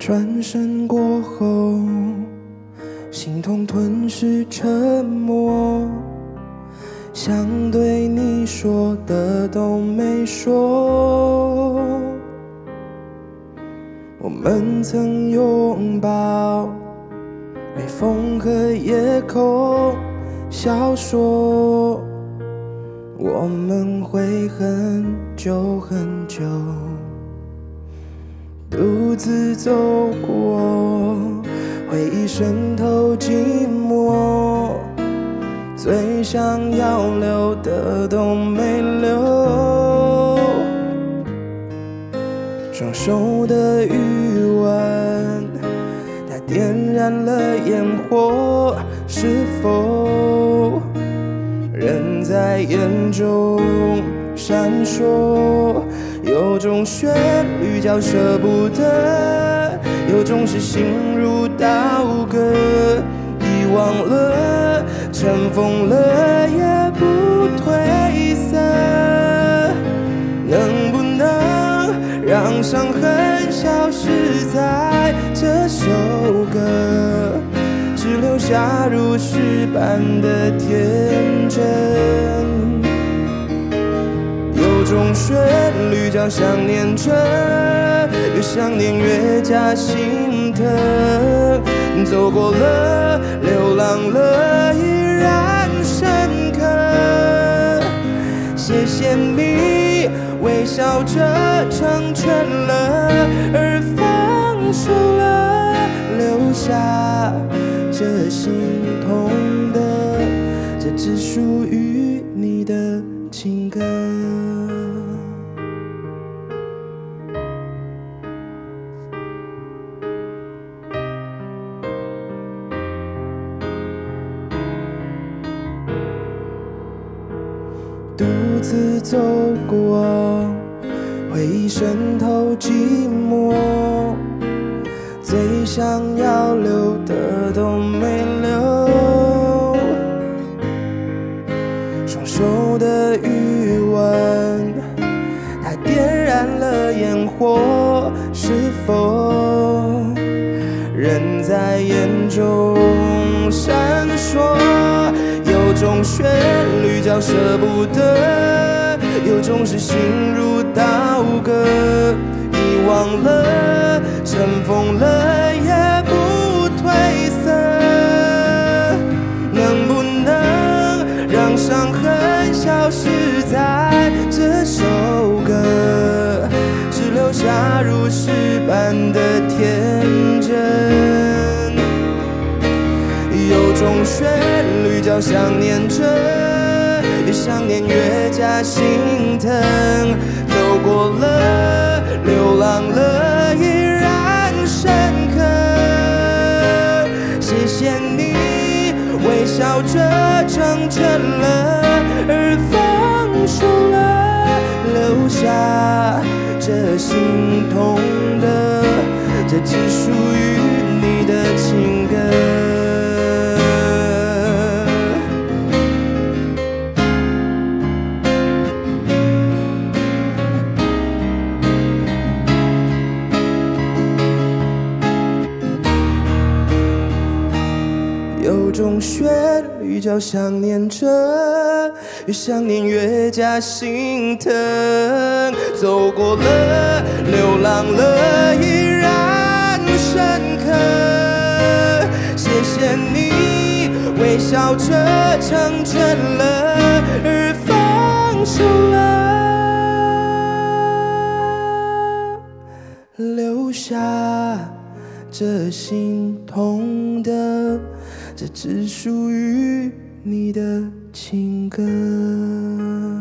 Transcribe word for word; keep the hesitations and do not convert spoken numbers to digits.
转身过后，心痛吞噬沉默，想对你说的都没说。我们曾拥抱每风和夜空小说，我们会很久很久独自走过，回忆渗透寂寞，最想要留的都没留。双手的余温，它点燃了烟火，是否人在眼中闪烁？有种旋律叫舍不得，有种是心如刀割，遗忘了，尘封了也不褪色。能不能让伤痕消失在这首歌，只留下如诗般的天真？有种旋律叫想念着，越想念越加心疼。走过了，流浪了，依然深刻。谢谢你微笑着成全了，而放手了，留下这心痛的，这只属于你的情歌。独自走过，回忆渗透寂寞，最想要留的都没留。双手的余温，它点燃了烟火，是否人在眼中闪烁？有种旋律叫舍不得，有种是心如刀割，遗忘了，尘封了也不褪色。能不能让伤痕消失在这首歌，只留下如诗般的天真？有种旋律叫想念着，越想念越加心疼。走过了，流浪了，依然深刻。谢谢你微笑着成全了，而放手了，留下这心痛的，这只属于你的情歌。有种旋律叫想念着，越想念越加心疼。走过了，流浪了，依然深刻。谢谢你微笑着成全了，而放手了，留下这心痛的，这只属于你的情歌。